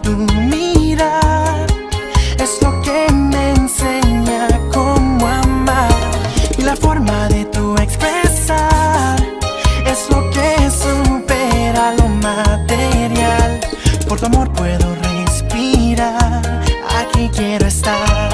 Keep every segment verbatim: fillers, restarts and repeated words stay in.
tu mirar es lo que me enseña cómo amar, y la forma de tu expresar es lo que supera lo material. Por tu amor puedo respirar, aquí quiero estar.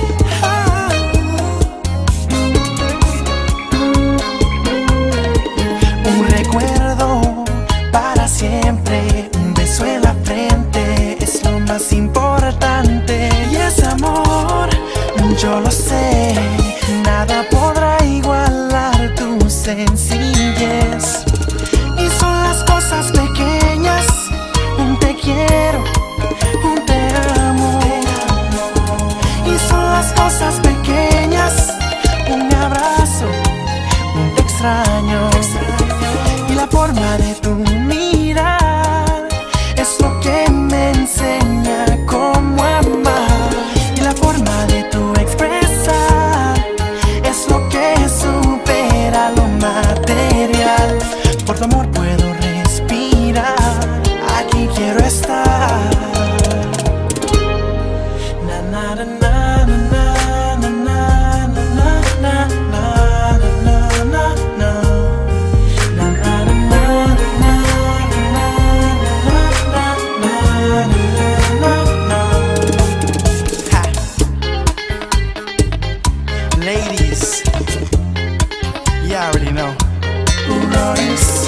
Un recuerdo para siempre, un beso en la frente es lo más importante. Y ese amor, yo lo sé, nada podrá igualar tu sencillez. Y son las cosas pequeñas, un te quiero, un te amo. Y son las cosas pequeñas, un abrazo, un te extraño. Y la forma de tu mirar es lo que me enseña cómo amar, y la forma de tu expresar es lo que supera lo material. Por tu amor puedo respirar, aquí quiero estar. Na na na na na na na na na na na na. Ladies, you already know. Royce.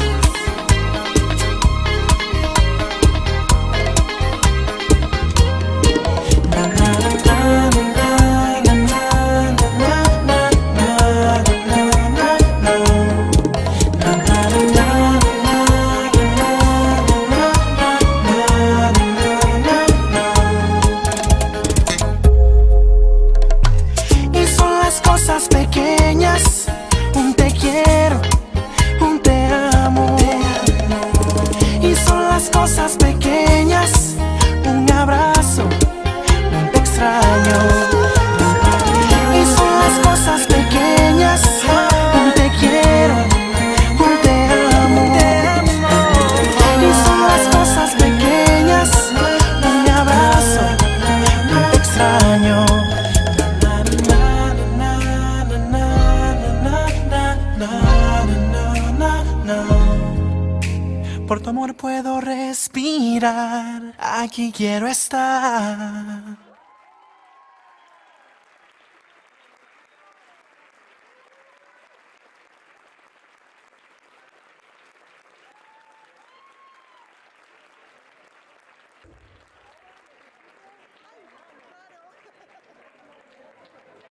Cosas pequeñas, un te quiero, un te amo. Y son las cosas pequeñas, un abrazo, un te extraño. Y son las cosas pequeñas, un te quiero, un te amo. Y son las cosas pequeñas, un abrazo, un te extraño. Por tu amor puedo respirar, aquí quiero estar.